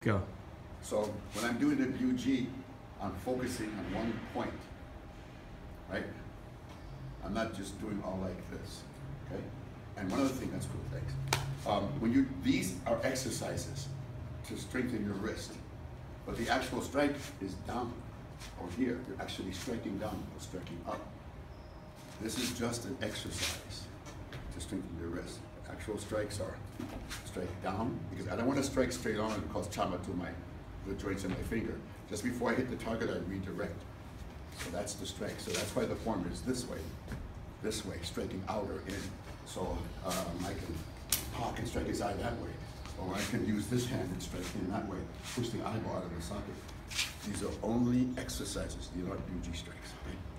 Go. So when I'm doing the BUG, I'm focusing on one point, right? I'm not just doing all like this, okay? And one other thing, that's cool, thanks. These are exercises to strengthen your wrist, but the actual strike is down, or here. You're actually striking down or striking up. This is just an exercise to strengthen your wrist. Actual strikes are strike down, because I don't want to strike straight on and cause trauma to the joints in my finger. Just before I hit the target, I redirect. So that's the strike. So that's why the form is this way, striking out or in. So I can hawk and strike his eye that way, or I can use this hand and strike him that way, push the eyeball out of the socket. These are only exercises. These aren't BUG strikes. Right?